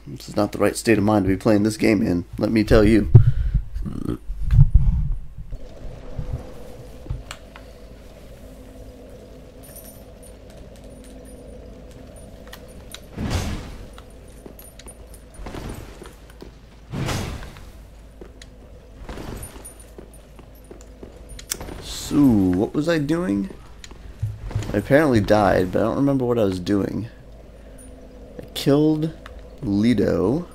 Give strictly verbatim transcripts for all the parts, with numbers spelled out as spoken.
This is not the right state of mind to be playing this game in, let me tell you. So, what was I doing? I apparently died, but I don't remember what I was doing. I killed Lido.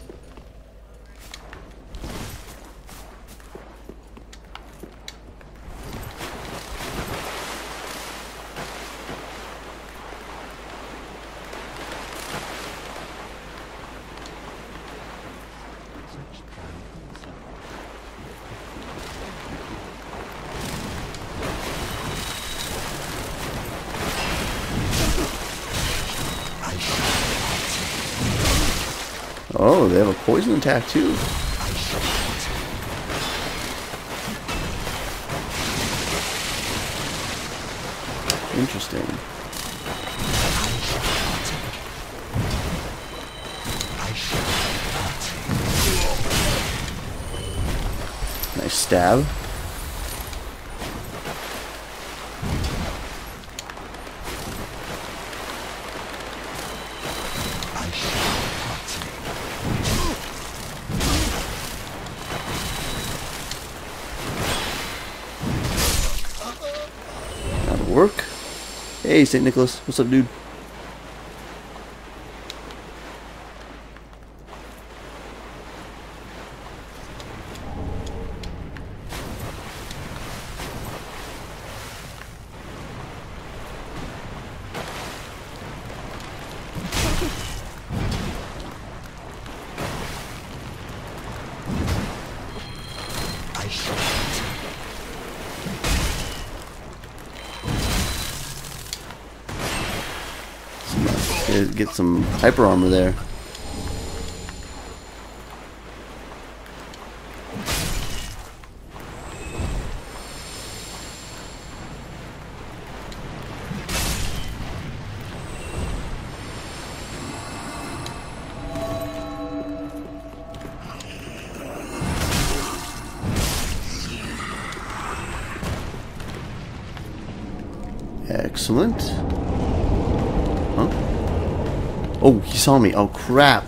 Oh, they have a poison attack too. Interesting. Nice stab. Work. Hey, Saint Nicholas. What's up, dude? Get some hyper armor there. Excellent. Huh? Oh, he saw me. Oh, crap.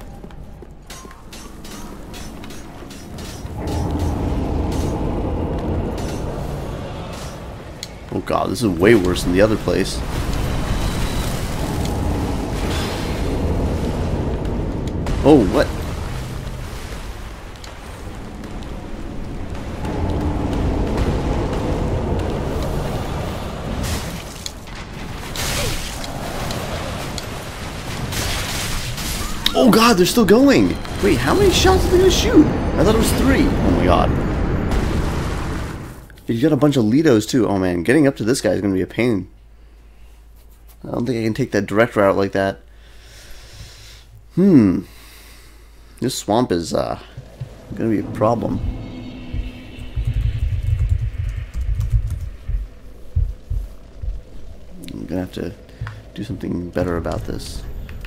Oh, God. This is way worse than the other place. Oh, what? Oh god, they're still going! Wait, how many shots are they gonna shoot? I thought it was three. Oh my god. You got a bunch of Lidos too. Oh man, getting up to this guy is gonna be a pain. I don't think I can take that direct route like that. Hmm. This swamp is uh gonna be a problem. I'm gonna have to do something better about this.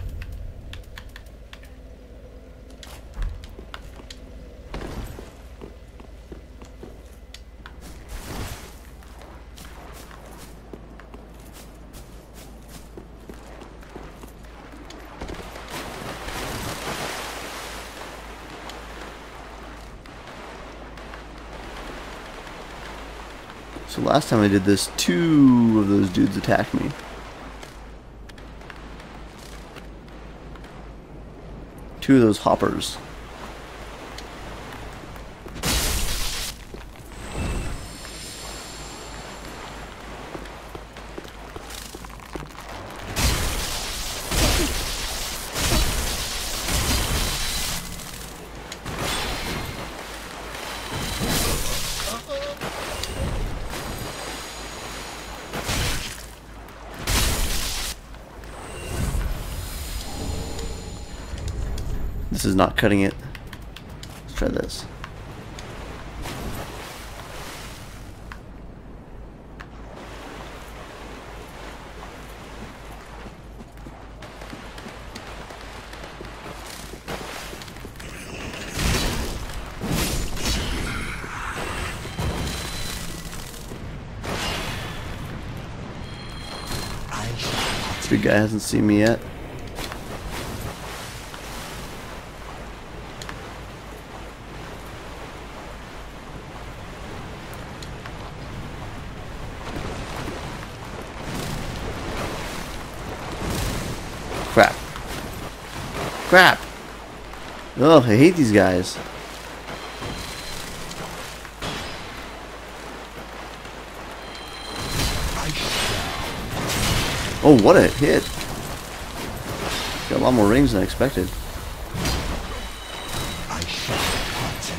So last time I did this, two of those dudes attacked me. Two of those hoppers. This is not cutting it. Let's try this. big guy hasn't seen me yet. Crap. Crap! Ugh, I hate these guys. Oh, what a hit! Got a lot more range than I expected. I shall partake.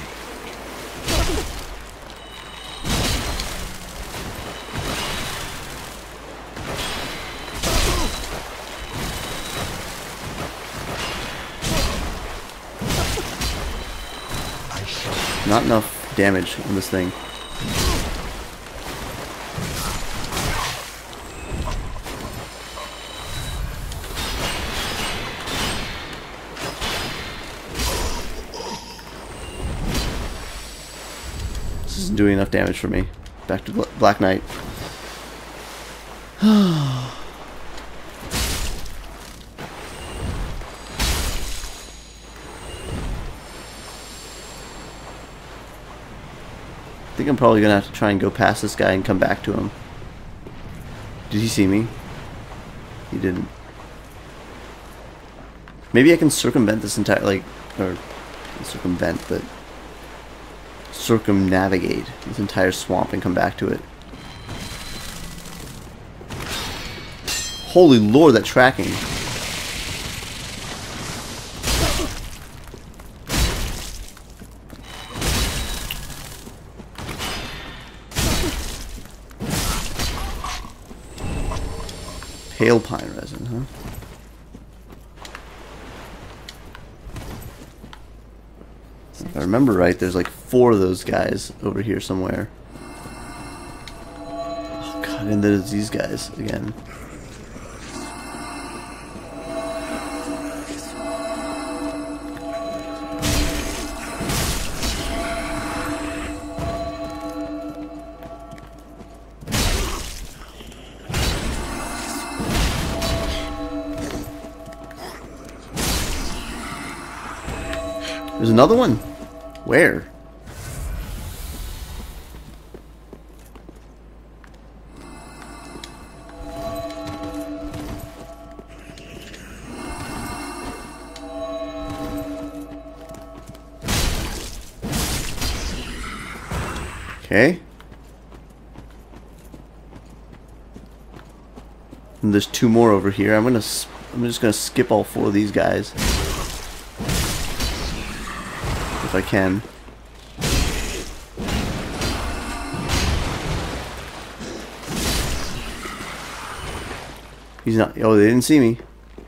Not enough damage on this thing. This isn't doing enough damage for me. Back to Bla Black Knight. I think I'm probably gonna have to try and go past this guy and come back to him. Did he see me? He didn't. Maybe I can circumvent this entire, like, or circumvent, but circumnavigate this entire swamp and come back to it. Holy lord, that tracking. Pale pine resin, huh? If I remember right, there's like four of those guys over here somewhere. Oh god, and there's these guys again. There's another one? Where? Okay. And there's two more over here. I'm gonna. I'm just gonna skip all four of these guys. If I can. He's not. Oh, they didn't see me.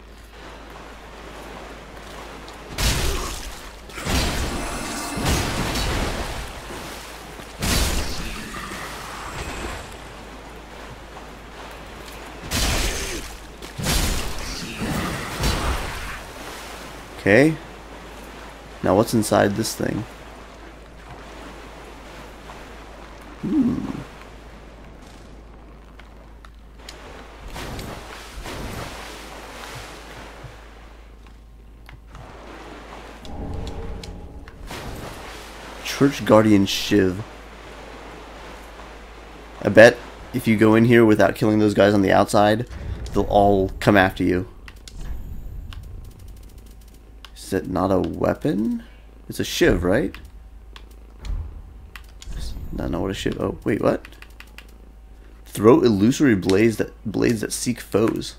Okay. Now what's inside this thing? Hmm. Church Guardian Shiv. I bet if you go in here without killing those guys on the outside, they'll all come after you. Is it not a weapon? It's a shiv, right? I don't know what a shiv. Oh, wait, what? Throw illusory blades that blades that seek foes.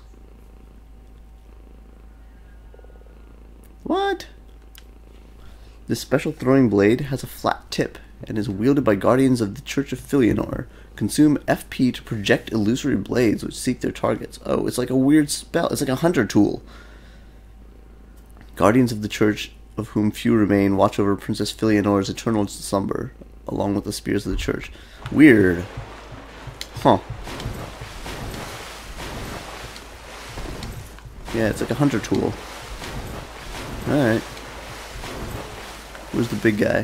What? This special throwing blade has a flat tip and is wielded by guardians of the Church of Filianor. Consume F P to project illusory blades which seek their targets. Oh, it's like a weird spell. It's like a hunter tool. Guardians of the Church, of whom few remain, watch over Princess Filianor's eternal slumber, along with the spears of the Church. Weird. Huh. Yeah, it's like a hunter tool. Alright. Where's the big guy?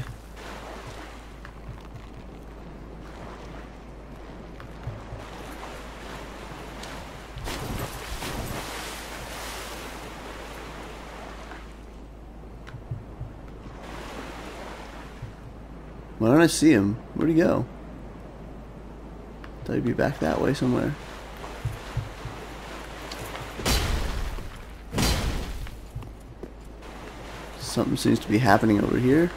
Why don't I see him? Where'd he go? Thought he'd be back that way somewhere. Something seems to be happening over here.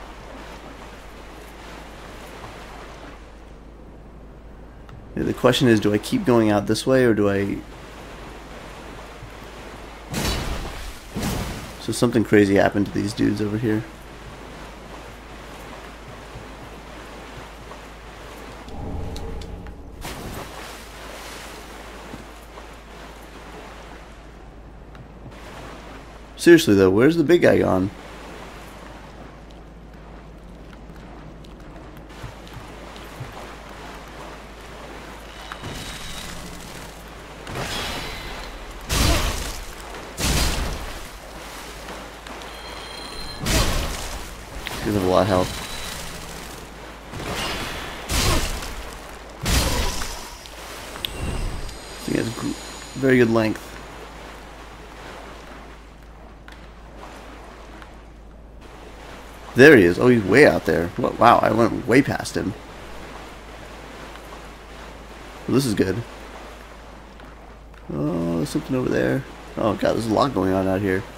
Yeah, the question is, do I keep going out this way or do I... So something crazy happened to these dudes over here. Seriously though, where's the big guy gone? He has a lot of health. He has very good length. There he is. Oh, he's way out there. Wow, I went way past him. Well, this is good. Oh, there's something over there. Oh god, there's a lot going on out here.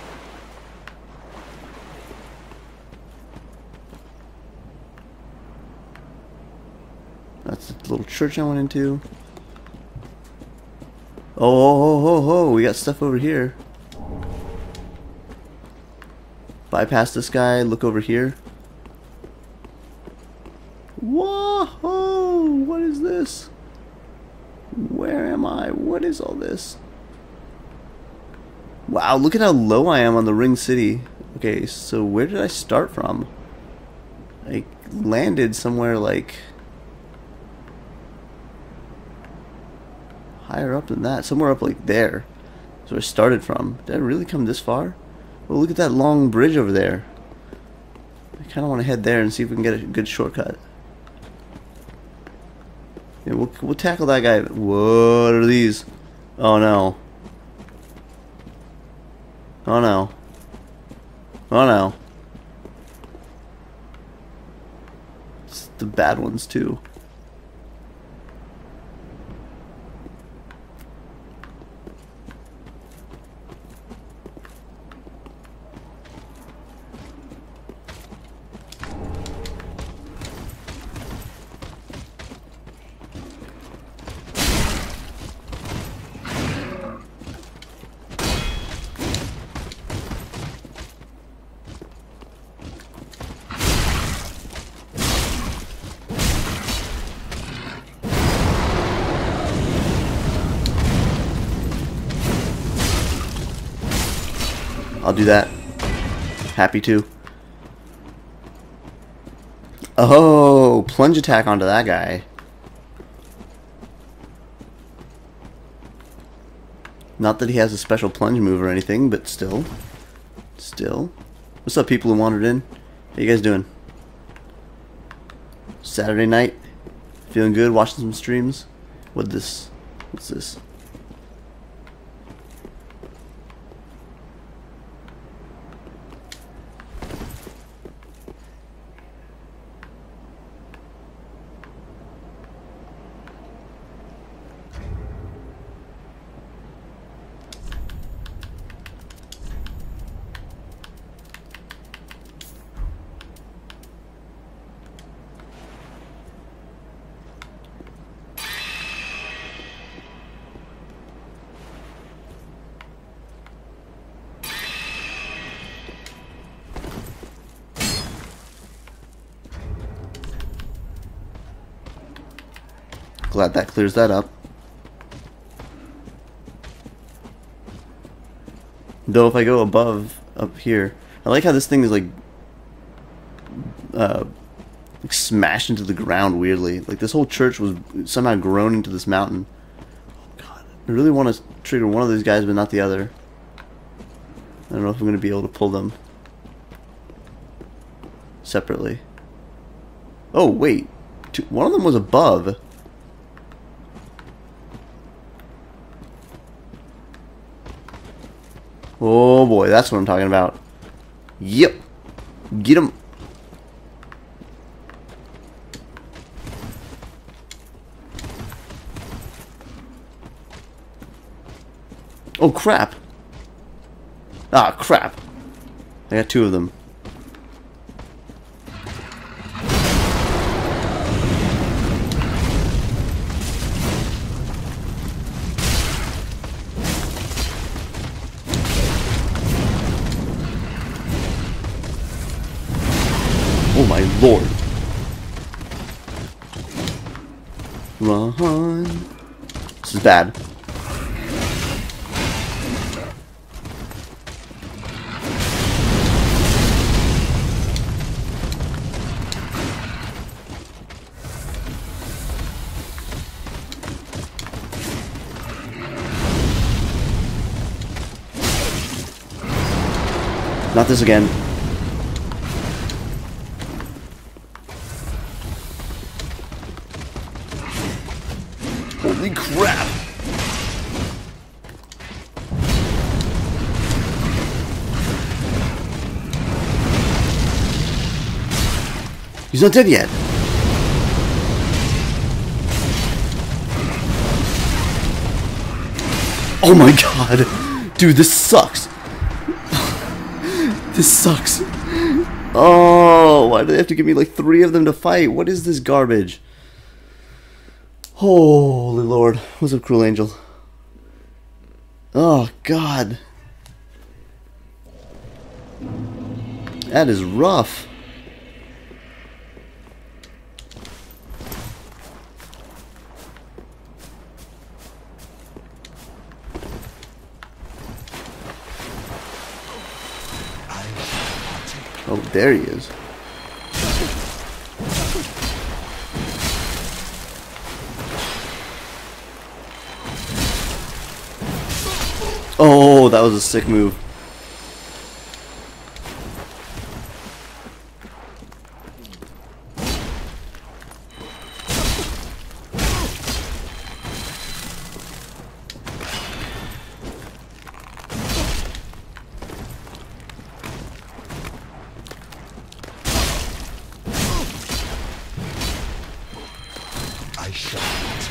That's the little church I went into. Oh, ho, ho, ho, we got stuff over here. Bypass this guy, look over here. Whoa! What is this? Where am I? What is all this? Wow, look at how low I am on the Ring City. Okay, so where did I start from? I landed somewhere like higher up than that. Somewhere up like there. That's where I started from. Did I really come this far? Well, look at that long bridge over there. I kind of want to head there and see if we can get a good shortcut. Yeah, we'll, we'll tackle that guy. What are these? Oh no. Oh no. Oh no. It's the bad ones too. I'll do that. Happy to. Oh, plunge attack onto that guy. Not that he has a special plunge move or anything, but still. Still. What's up, people who wandered in? How you guys doing? Saturday night? Feeling good? Watching some streams? What this? What's this? Glad that clears that up. Though if I go above, up here, I like how this thing is like, uh, like smashed into the ground weirdly. Like this whole church was somehow grown into this mountain. Oh god, I really want to trigger one of these guys, but not the other. I don't know if I'm going to be able to pull them separately. Oh wait, Two, one of them was above. Oh boy, that's what I'm talking about. Yep. Get him. Oh crap! Ah crap! I got two of them. Oh my lord! Run! This is bad. Not this again. Holy crap! He's not dead yet. Oh my god! Dude, this sucks. This sucks. Oh, why do they have to give me like three of them to fight? What is this garbage? Holy Lord. What's up, Cruel Angel? Oh, God. That is rough. Oh, there he is. Oh, that was a sick move. I shall not.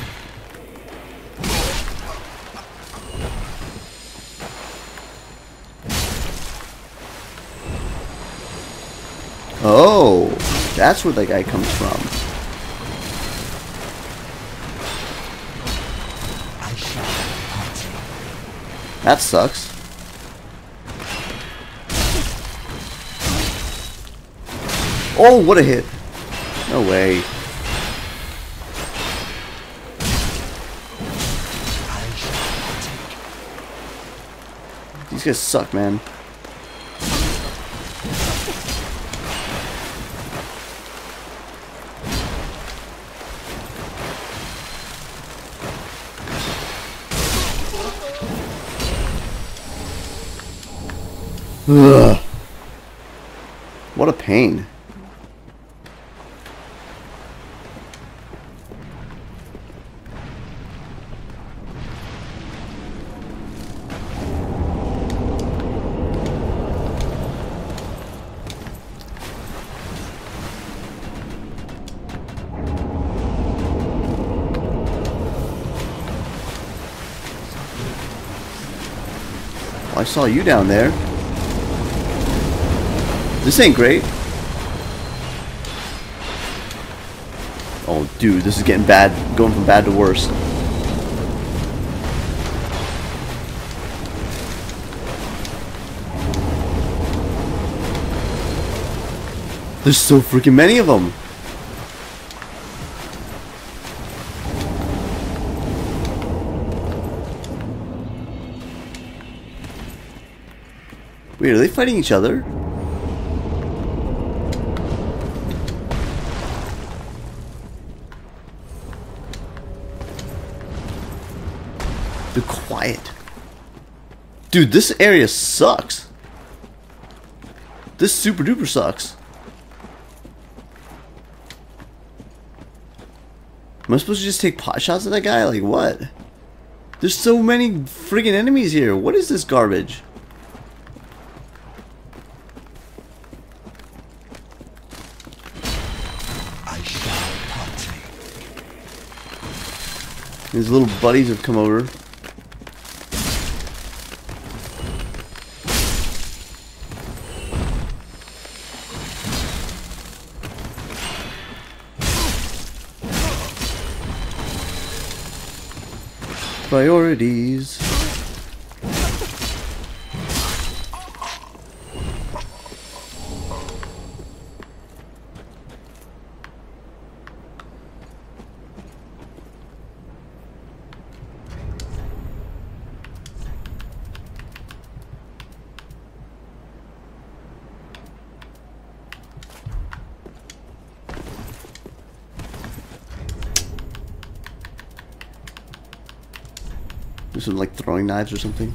Oh, that's where that guy comes from. I shall not. That sucks. Oh, what a hit. No way. I shall not. These guys suck, man. Ugh. What a pain. Well, I saw you down there. This ain't great. Oh, dude, this is getting bad. Going from bad to worse. There's so freaking many of them. Wait, are they fighting each other? Be quiet. Dude, this area sucks. This super duper sucks. Am I supposed to just take pot shots at that guy? Like what? There's so many friggin' enemies here. What is this garbage? I shall partake. His little buddies have come over. Priorities. Do some like throwing knives or something.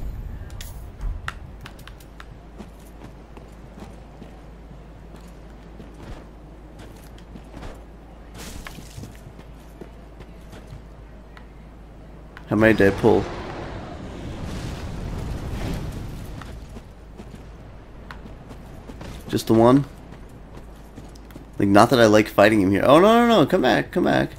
How many did I pull? Just the one? Like, not that I like fighting him here. Oh, no, no, no, come back, come back.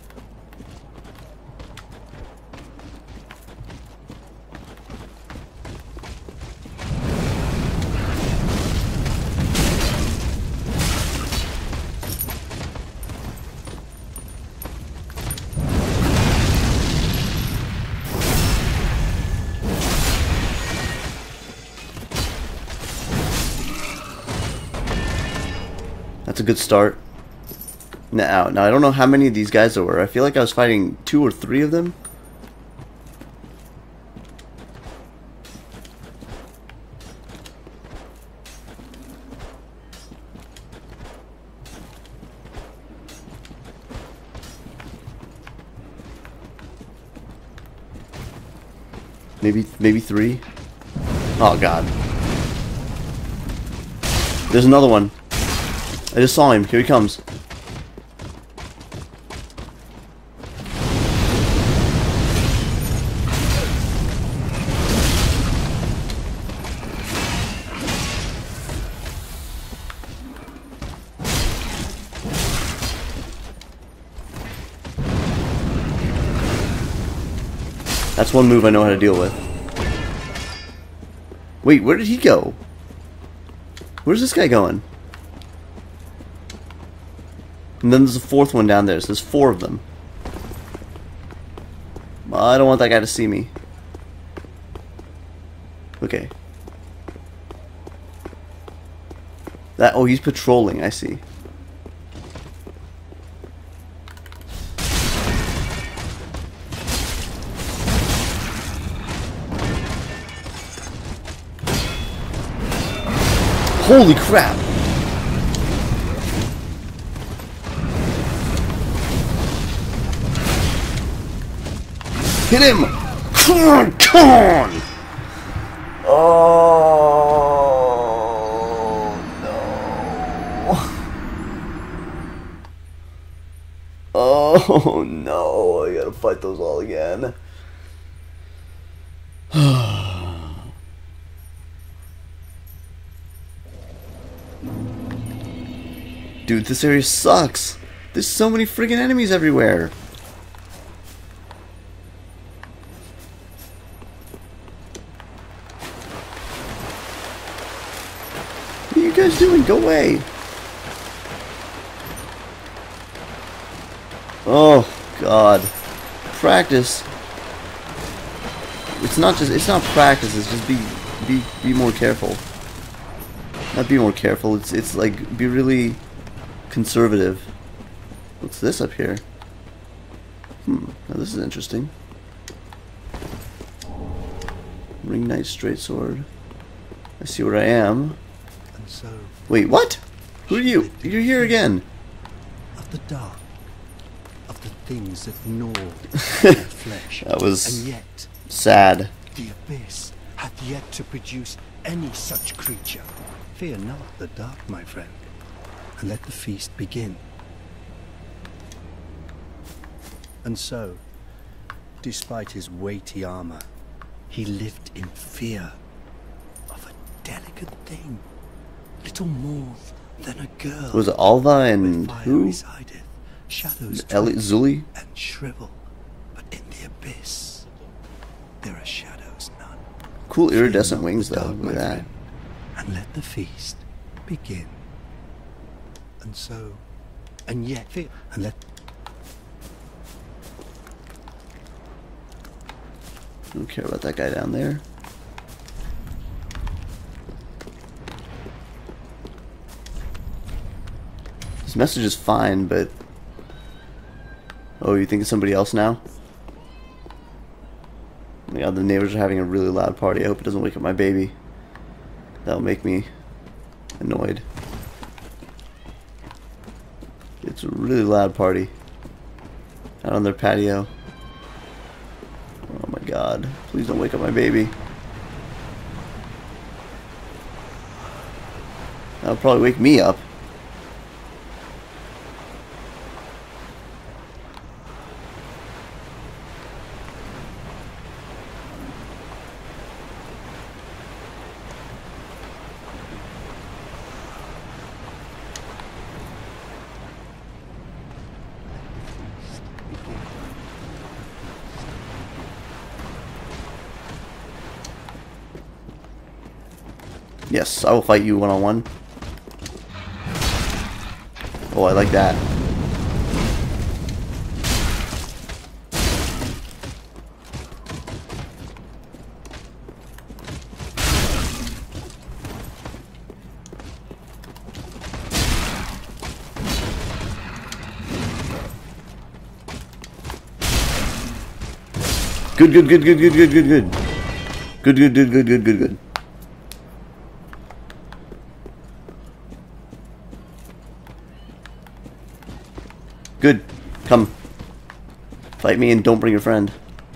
That's a good start. Now, now I don't know how many of these guys there were. I feel like I was fighting two or three of them. Maybe, maybe three. Oh God. There's another one. I just saw him. Here he comes. That's one move I know how to deal with. Wait, where did he go? Where's this guy going? And then there's a fourth one down there, so there's four of them. I don't want that guy to see me. Okay. That, oh, he's patrolling, I see. Holy crap! Hit him! Come on, come on! Oh no! Oh no! I gotta fight those all again. Dude, this area sucks. There's so many friggin' enemies everywhere. What are you guys doing? Go away. Oh God. Practice. It's not just it's not practice, it's just be be be more careful. Not be more careful, it's it's like be really conservative. What's this up here? Hmm, now this is interesting. Ring Knight Straight Sword. I see where I am. And so wait, what? Who are you? You're here again. Of the dark, of the things that gnaw their flesh. That was and yet sad. the abyss hath yet to produce any such creature. Fear not the dark, my friend, and let the feast begin. And so, despite his weighty armor, he lived in fear of a delicate thing, little more than a girl. Was it Alva and Where fire who? resideth, shadows Eli tremble Zully? and shrivel, but in the abyss there are shadows none. Cool Fear iridescent not wings the though. dark, Look my at that. friend, and let the feast begin. And so, and yet, fear, and let. Don't care about that guy down there. This message is fine, but... Oh, you think it's somebody else now? Oh my god, the neighbors are having a really loud party. I hope it doesn't wake up my baby. That'll make me annoyed. It's a really loud party. Out on their patio. Oh my god. Please don't wake up my baby. That'll probably wake me up. Yes, I will fight you one-on-one. Oh, I like that. Good, good, good, good, good, good, good, good. Good, good, good, good, good, good, good. Good. Come. Fight me and don't bring your friend.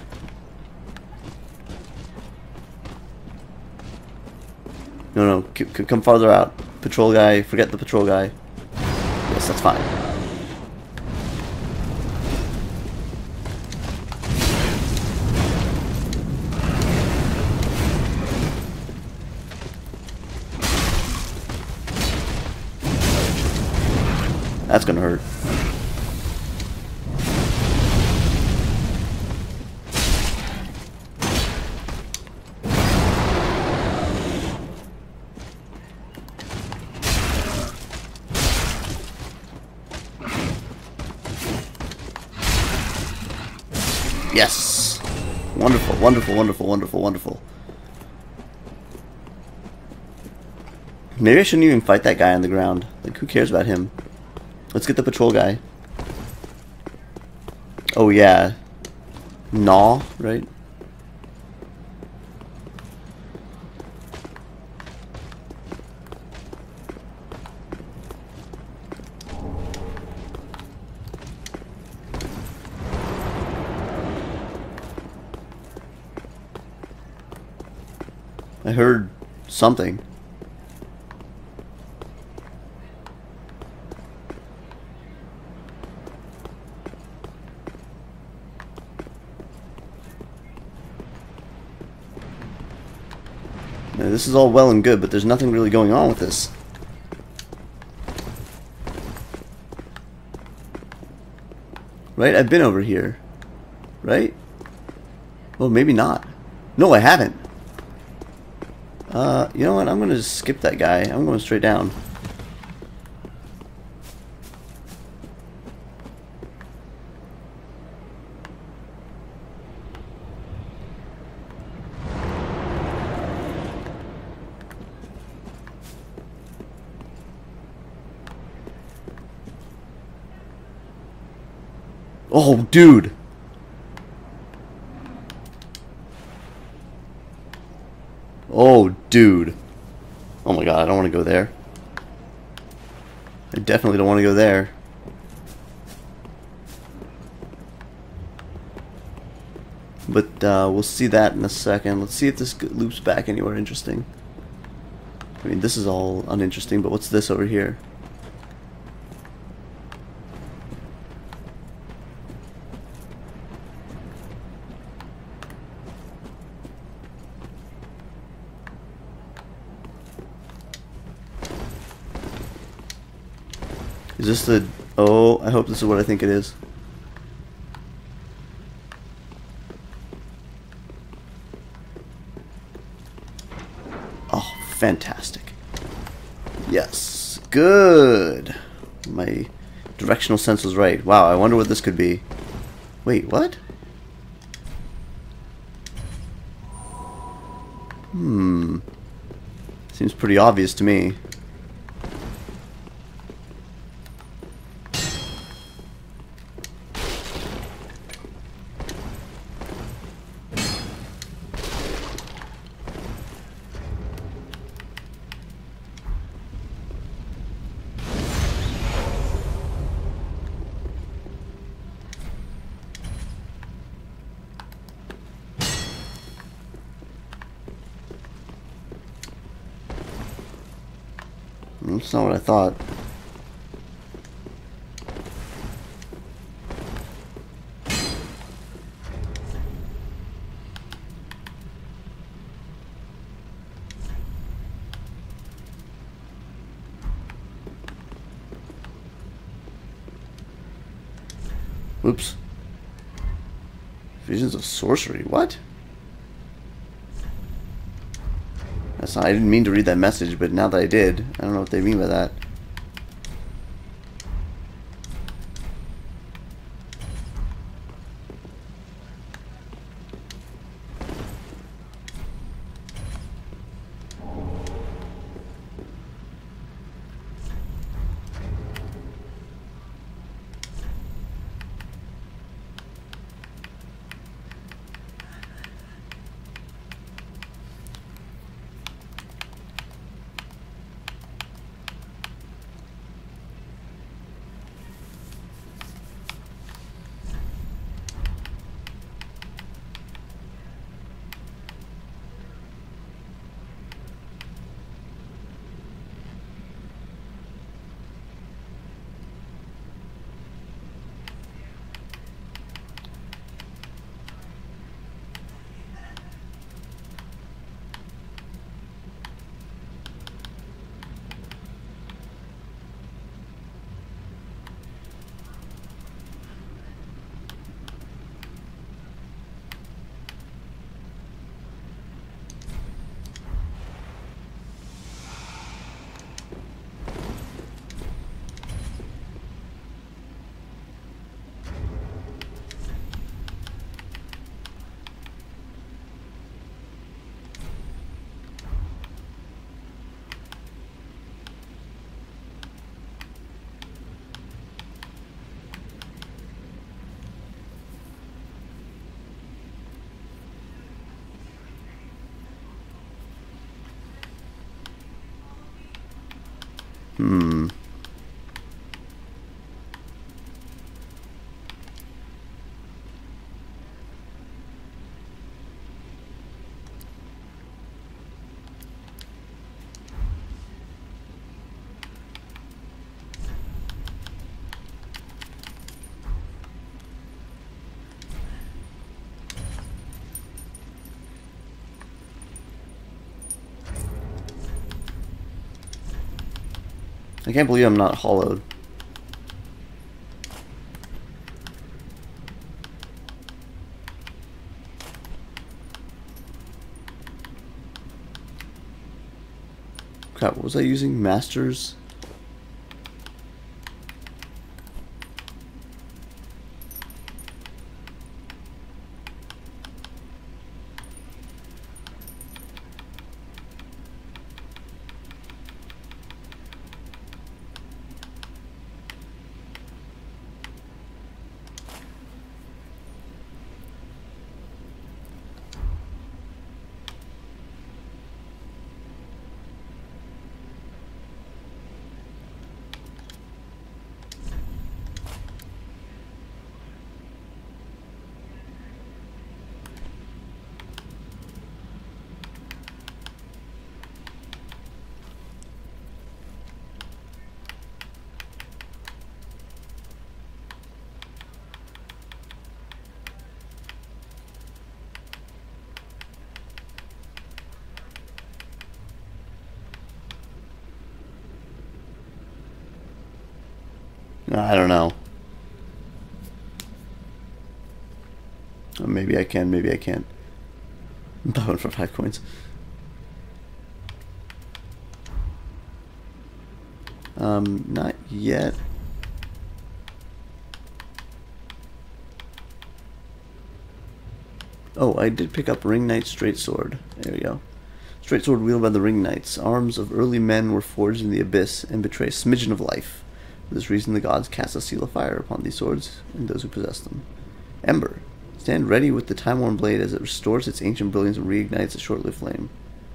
No, no. C c come farther out. Patrol guy. Forget the patrol guy. Yes, that's fine. That's gonna hurt. Yes! Wonderful, wonderful, wonderful, wonderful, wonderful. Maybe I shouldn't even fight that guy on the ground. Like, who cares about him? Let's get the patrol guy. Oh, yeah. Gnaw, right? I heard something. Now, this is all well and good, but there's nothing really going on with this. Right? I've been over here. Right? Well, maybe not. No, I haven't. Uh, you know what? I'm gonna just skip that guy. I'm going straight down. Oh, dude. Oh, dude. Oh my god, I don't want to go there. I definitely don't want to go there. But uh, we'll see that in a second. Let's see if this loops back anywhere interesting. I mean, this is all uninteresting, but what's this over here? Is this the... Oh, I hope this is what I think it is. Oh, fantastic. Yes. Good. My directional sense was right. Wow, I wonder what this could be. Wait, what? Hmm. Seems pretty obvious to me. That's not what I thought. Whoops. Visions of sorcery. What? That's not, I didn't mean to read that message, but now that I did, I don't know what they mean by that. Hmm. I can't believe I'm not hollowed. Crap, what was I using? Masters? I don't know. Or maybe I can, maybe I can't. Buy one for five coins. Um, not yet. Oh, I did pick up Ring Knight Straight Sword. There we go. Straight sword wielded by the ring knights. Arms of early men were forged in the abyss and betray a smidgen of life. For this reason the gods cast a seal of fire upon these swords and those who possess them. Ember. Stand ready with the time-worn blade as it restores its ancient brilliance and reignites a short-lived flame.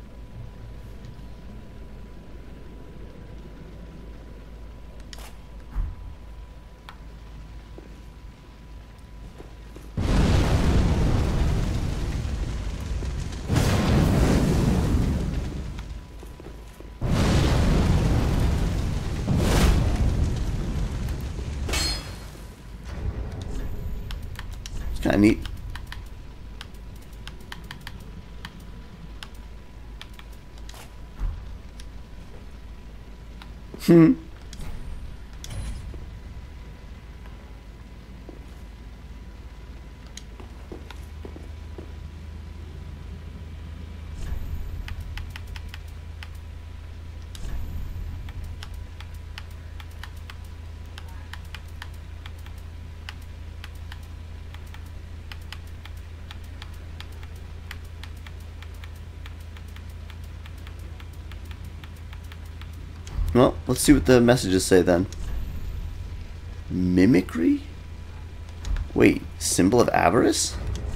Kind of neat. Hmm. Well, let's see what the messages say then. Mimicry? Wait, symbol of avarice?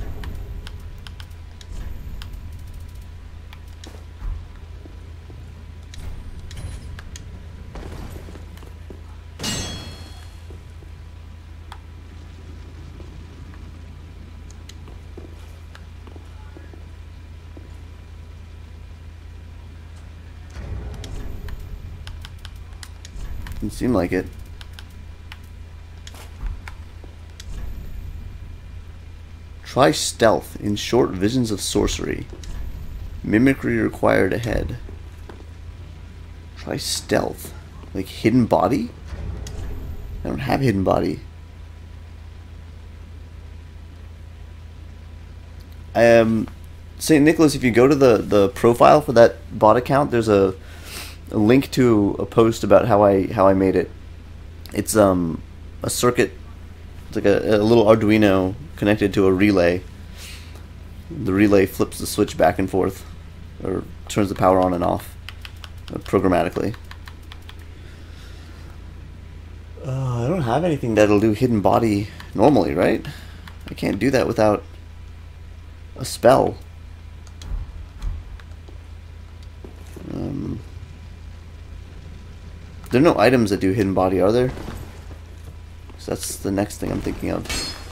Didn't seem like it. Try stealth in short visions of sorcery. Mimicry required ahead. Try stealth. Like hidden body? I don't have hidden body. Um, Saint Nicholas, if you go to the, the profile for that bot account, there's a a link to a post about how I how I made it. It's um a circuit. It's like a, a little Arduino connected to a relay. The relay flips the switch back and forth, or turns the power on and off, uh, programmatically. Uh, I don't have anything that'll do hidden body normally, right? I can't do that without a spell. Um. There are no items that do hidden body, are there? So that's the next thing I'm thinking of.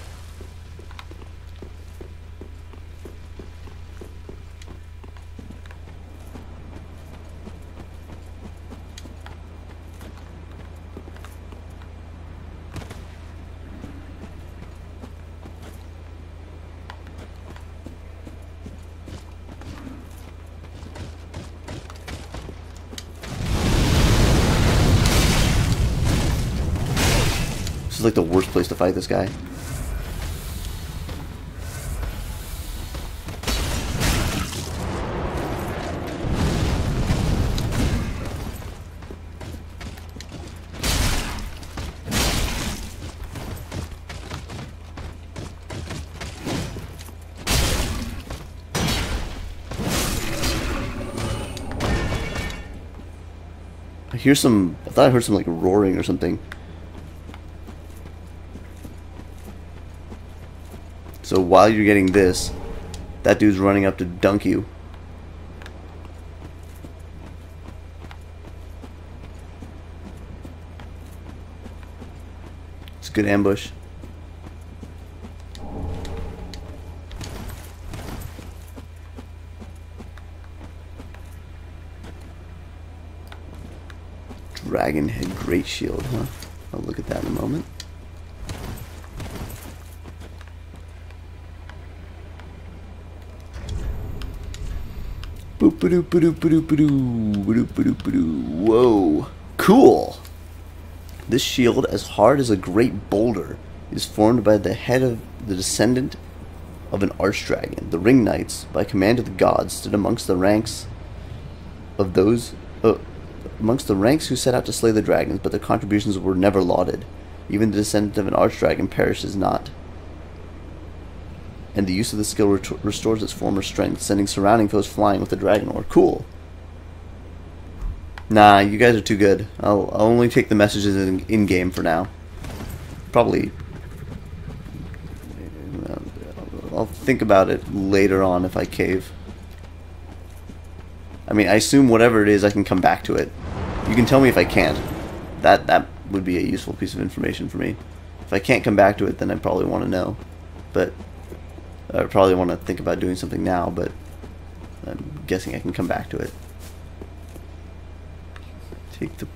This is like the worst place to fight this guy. I hear some, I thought I heard some like roaring or something. So while you're getting this, that dude's running up to dunk you. It's a good ambush. Dragon Head Great Shield, huh? I'll look at that in a moment. Boop ba doop ba doop ba doop ba doo ba doop ba doop ba doo. Whoa, cool! This shield, as hard as a great boulder, is formed by the head of the descendant of an archdragon. The ring knights, by command of the gods, stood amongst the ranks of those uh, amongst the ranks who set out to slay the dragons, but their contributions were never lauded. Even the descendant of an archddragon perishes not. and the use of the skill ret restores its former strength, sending surrounding foes flying with the Dragon Ore. Cool. Nah, you guys are too good. I'll, I'll only take the messages in, in game for now. Probably. I'll think about it later on if I cave. I mean, I assume whatever it is, I can come back to it. You can tell me if I can't. That that would be a useful piece of information for me. If I can't come back to it, then I probably want to know. But I probably want to think about doing something now, but I'm guessing I can come back to it. Take the...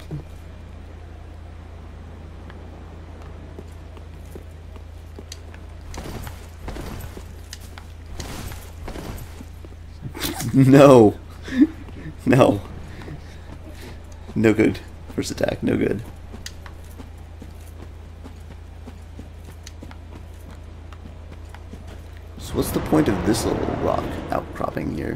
No. No. No good. First attack, no good. So what's the point of this little rock outcropping here?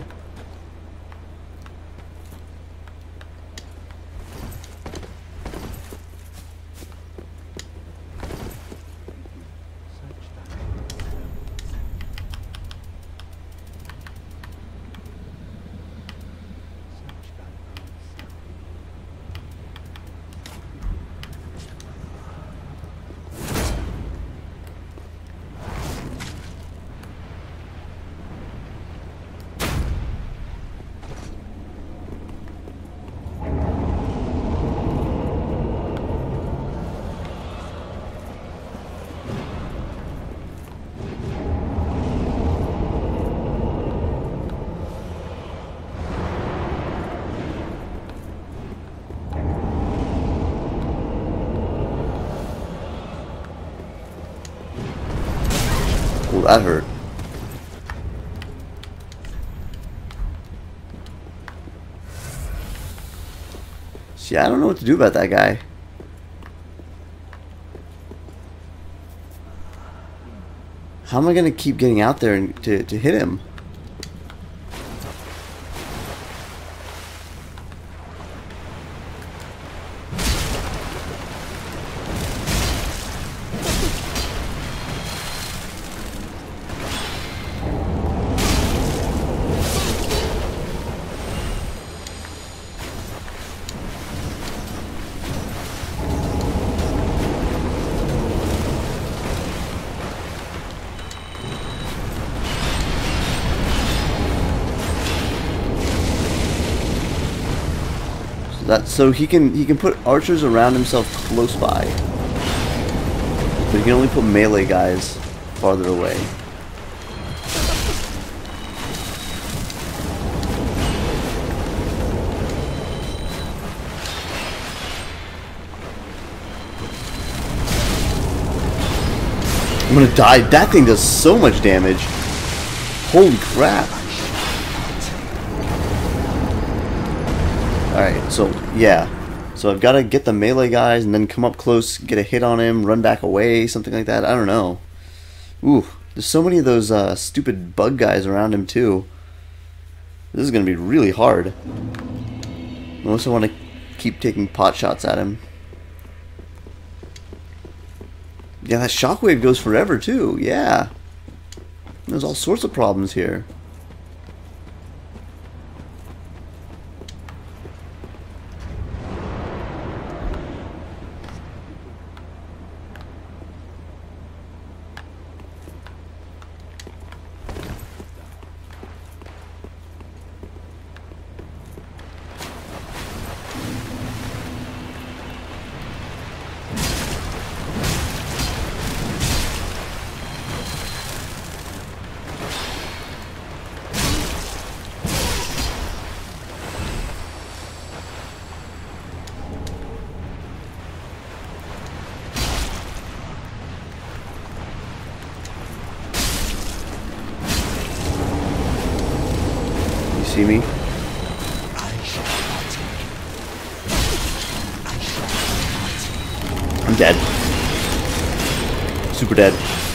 Oh, that hurt. See, I don't know what to do about that guy. How am I gonna keep getting out there and to, to hit him? That, so he can he can put archers around himself close by, but he can only put melee guys farther away. I'm gonna die. That thing does so much damage. Holy crap. Alright, so, yeah. So I've got to get the melee guys and then come up close, get a hit on him, run back away, something like that. I don't know. Ooh, there's so many of those uh, stupid bug guys around him, too. This is going to be really hard. Unless I want to keep taking pot shots at him. Yeah, that shockwave goes forever, too. Yeah. There's all sorts of problems here. See me? I'm dead. Super dead.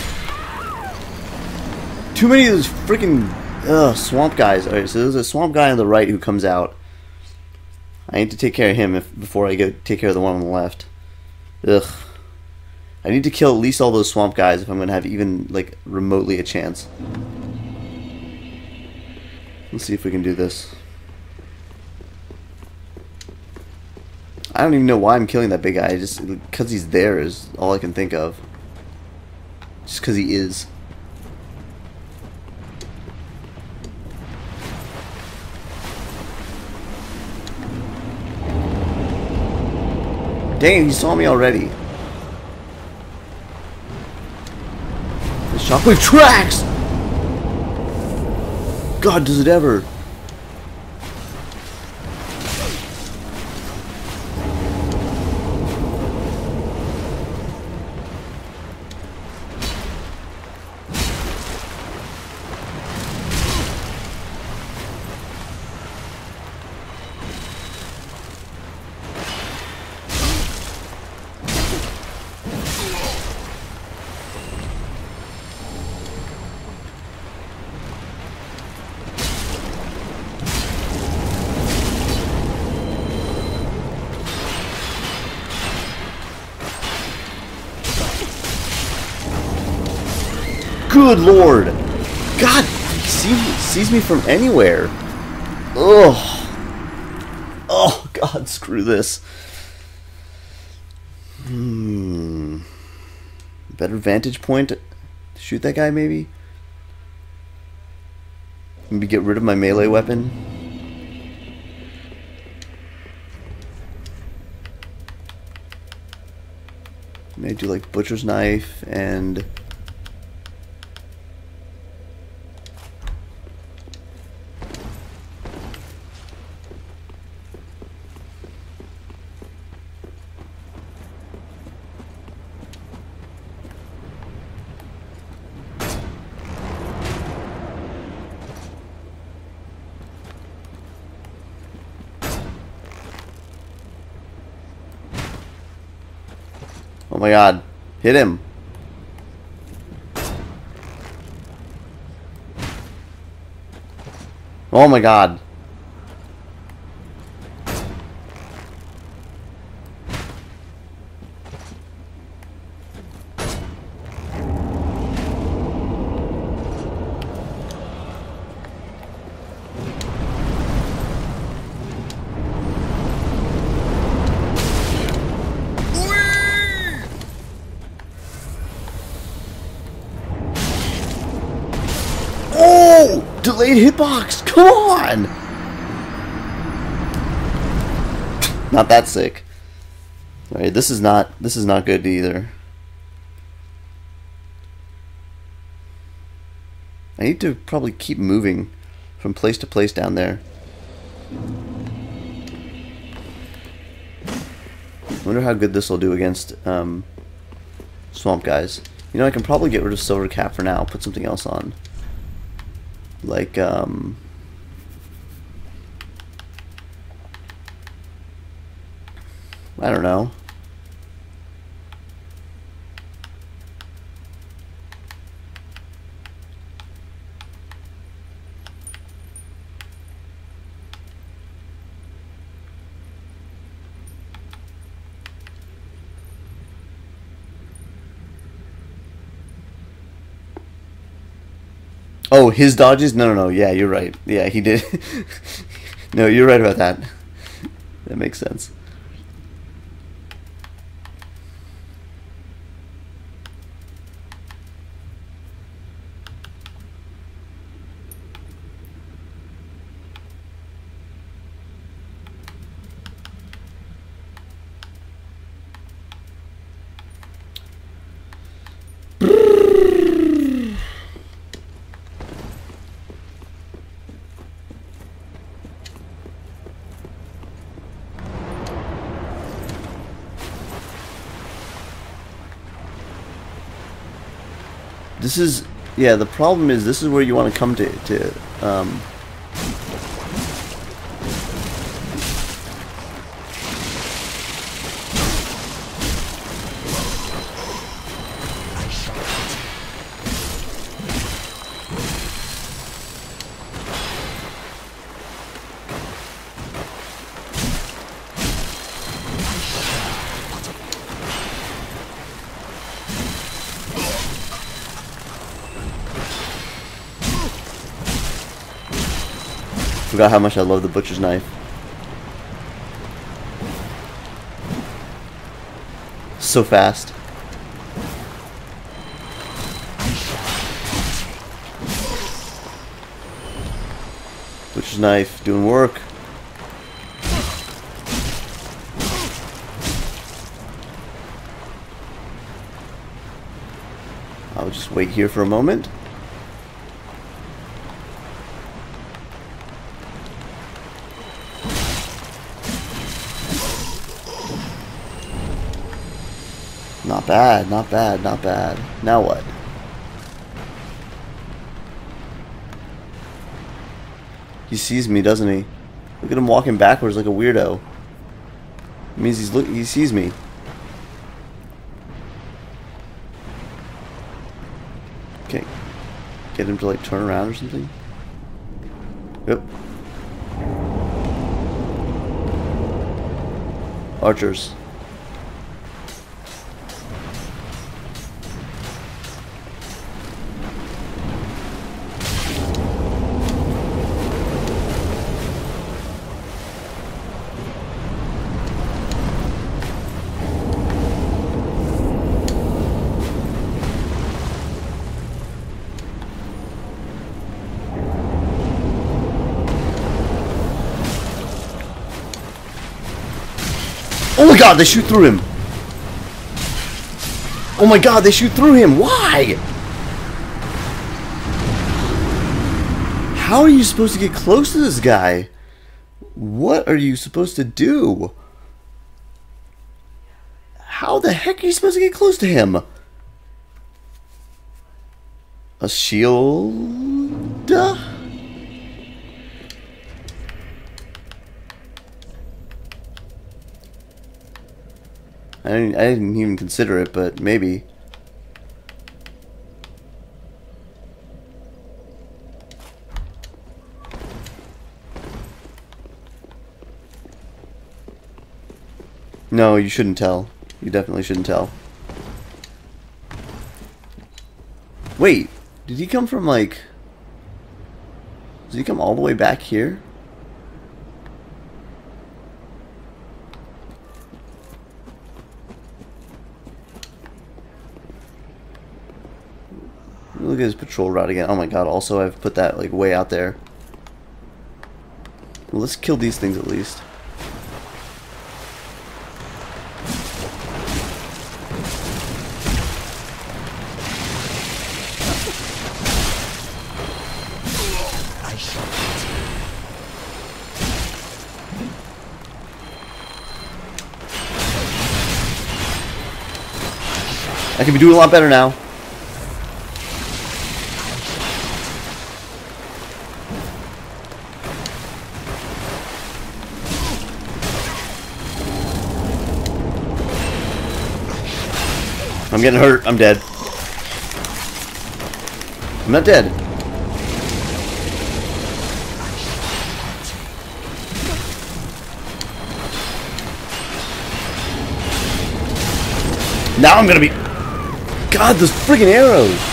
Too many of those freaking ugh, swamp guys. Alright, so there's a swamp guy on the right who comes out. I need to take care of him if, before I go take care of the one on the left. Ugh. I need to kill at least all those swamp guys if I'm going to have even, like, remotely a chance. Let's see if we can do this. I don't even know why I'm killing that big guy. Just because he's there is all I can think of. Just because he is. Dang, he saw me already. The shockwave tracks! God, does it ever. Good lord! God, he sees, sees me from anywhere. Ugh. Oh god, screw this. Hmm. Better vantage point to shoot that guy, maybe? Maybe get rid of my melee weapon. Maybe do like butcher's knife and oh my god, hit him. Oh my god. Delayed hitbox! Come on! Not that sick. Alright, this is not this is not good either. I need to probably keep moving from place to place down there. I wonder how good this will do against um, swamp guys. You know, I can probably get rid of Silver Cap for now, put something else on. Like, um... I don't know. Oh, his dodges? No, no, no. Yeah, you're right. Yeah, he did. No, you're right about that. That makes sense. This is, yeah, the problem is this is where you want to come to, to um, Forgot how much I love the butcher's knife. So fast. Butcher's knife doing work. I'll just wait here for a moment. Not bad, not bad, not bad. Now what? He sees me, doesn't he? Look at him walking backwards like a weirdo. It means he's look he sees me. Okay. Get him to like turn around or something. Yep. Archers. Oh my god, they shoot through him! Oh my god, they shoot through him! Why? How are you supposed to get close to this guy? What are you supposed to do? How the heck are you supposed to get close to him? A shield? I didn't, I didn't even consider it, but maybe. No, you shouldn't tell. You definitely shouldn't tell. Wait, did he come from like... Did he come all the way back here? Look at his patrol route again. Oh my god, also I've put that like way out there. Well, let's kill these things at least. I can be doing a lot better now. I'm getting hurt. I'm dead. I'm not dead. Now I'm gonna be... God, those friggin' arrows!